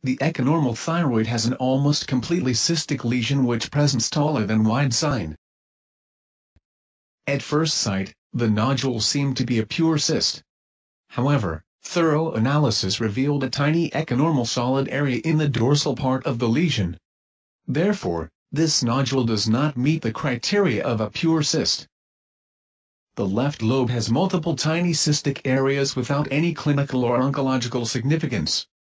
The echonormal thyroid has an almost completely cystic lesion which presents taller than wide sign. At first sight, the nodule seemed to be a pure cyst. However, thorough analysis revealed a tiny echonormal solid area in the dorsal part of the lesion. Therefore, this nodule does not meet the criteria of a pure cyst. The left lobe has multiple tiny cystic areas without any clinical or oncological significance.